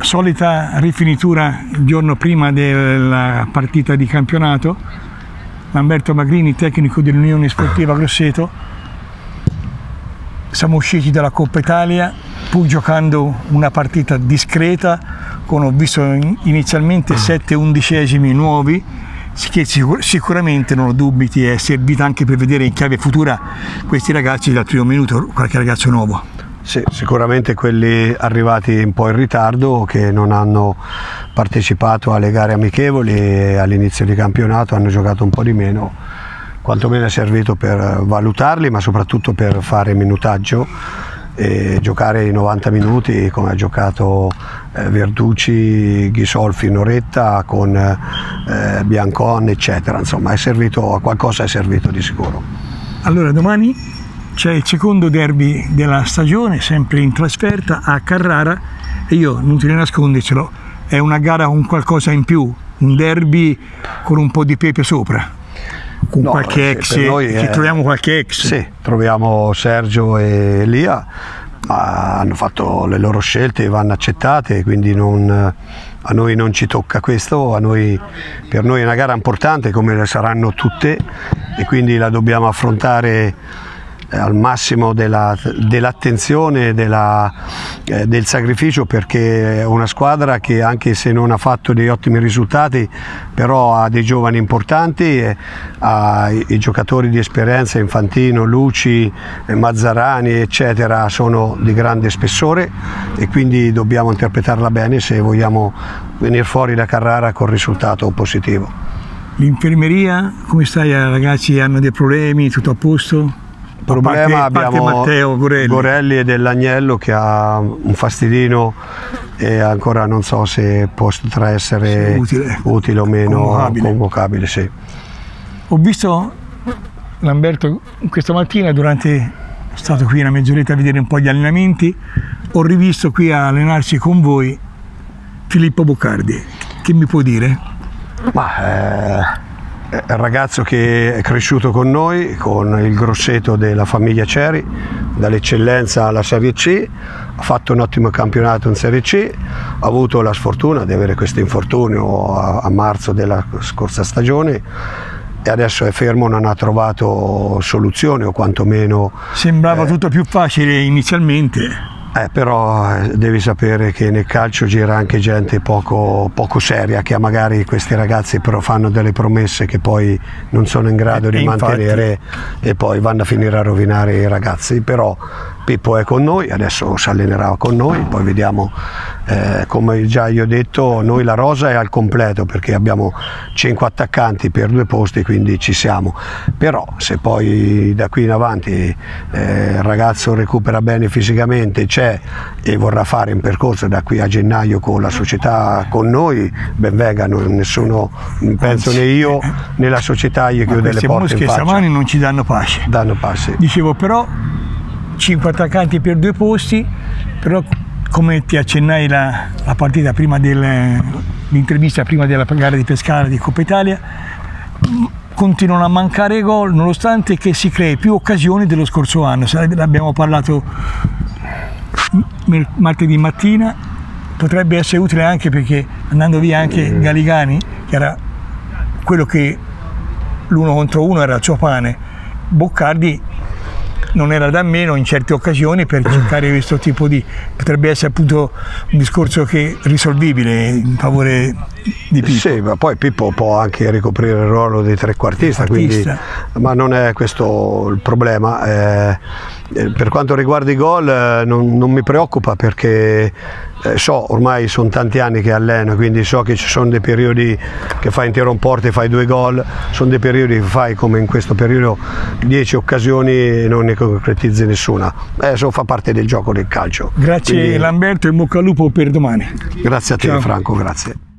solita rifinitura il giorno prima della partita di campionato. Lamberto Magrini, tecnico dell'Unione Sportiva Grosseto. Siamo usciti dalla Coppa Italia pur giocando una partita discreta con, ho visto inizialmente 7 undicesimi nuovi, che sicuramente, non ho dubbi, ti è servita anche per vedere in chiave futura questi ragazzi dal primo minuto, qualche ragazzo nuovo. Sì, sicuramente quelli arrivati un po' in ritardo, che non hanno partecipato alle gare amichevoli e all'inizio di campionato hanno giocato un po' di meno, quantomeno è servito per valutarli, ma soprattutto per fare minutaggio e giocare i 90 minuti come ha giocato Verducci, Ghisolfi un'oretta con Biancon, eccetera. Insomma, è servito a qualcosa, è servito di sicuro. Allora, domani c'è il secondo derby della stagione, sempre in trasferta a Carrara, e io non ti nascondercelo, è una gara con qualcosa in più, un derby con un po' di pepe sopra, con qualche ex, troviamo qualche ex. Sì, troviamo Sergio e Elia, ma hanno fatto le loro scelte e vanno accettate, quindi a noi non ci tocca questo, per noi è una gara importante come le saranno tutte, e quindi la dobbiamo affrontare al massimo dell'attenzione, del sacrificio, perché è una squadra che, anche se non ha fatto degli ottimi risultati, però ha dei giovani importanti, ha i giocatori di esperienza, Infantino, Luci, Mazzarani, eccetera, sono di grande spessore, e quindi dobbiamo interpretarla bene se vogliamo venire fuori da Carrara con risultato positivo. L'infermeria, come stai ragazzi? Hanno dei problemi? Tutto a posto? Problema abbiamo Matteo Gorelli e Dell'Agnello, che ha un fastidino e ancora non so se potrà essere utile o meno, convocabile. Sì. Ho visto Lamberto questa mattina, sono stato qui una mezz'oretta a vedere un po' gli allenamenti, ho rivisto qui a allenarsi con voi Filippo Boccardi. Che mi puoi dire? È un ragazzo che è cresciuto con noi, con il Grosseto della famiglia Ceri, dall'eccellenza alla Serie C, ha fatto un ottimo campionato in Serie C, ha avuto la sfortuna di avere questo infortunio a marzo della scorsa stagione e adesso è fermo, non ha trovato soluzione, o quantomeno... Sembrava tutto più facile inizialmente. Però devi sapere che nel calcio gira anche gente poco seria, che magari questi ragazzi però fanno delle promesse che poi non sono in grado di mantenere, e poi vanno a finire a rovinare i ragazzi. Però Pippo è con noi, adesso si allenerà con noi, poi vediamo, come già io ho detto, noi la rosa è al completo perché abbiamo 5 attaccanti per 2 posti, quindi ci siamo. Però se poi da qui in avanti il ragazzo recupera bene fisicamente, c'è e vorrà fare un percorso da qui a gennaio con la società, con noi, ben venga, nessuno, penso né io né la società gli chiude le porte in faccia. Queste non ci danno pace. Dicevo, però 5 attaccanti per 2 posti, però come ti accennai la partita prima l'intervista prima della gara di Pescara di Coppa Italia, continuano a mancare gol nonostante che si crei più occasioni dello scorso anno. Abbiamo parlato martedì mattina, potrebbe essere utile anche perché andando via anche Galigani, che era quello che l'1 contro 1 era il suo pane, Boccardi non era da meno in certe occasioni per cercare questo tipo di... potrebbe essere appunto un discorso che risolvibile in favore di Pippo. Sì, ma poi Pippo può anche ricoprire il ruolo di trequartista, quindi, ma non è questo il problema. Per quanto riguarda i gol non mi preoccupa, perché so, ormai sono tanti anni che alleno, quindi so che ci sono dei periodi che fai intero un porto e fai 2 gol, sono dei periodi che fai, come in questo periodo, 10 occasioni e non ne concretizzi nessuna. Eso fa parte del gioco del calcio. Grazie. Quindi, Lamberto, e in bocca al lupo per domani. Grazie a te. Ciao. Franco, grazie.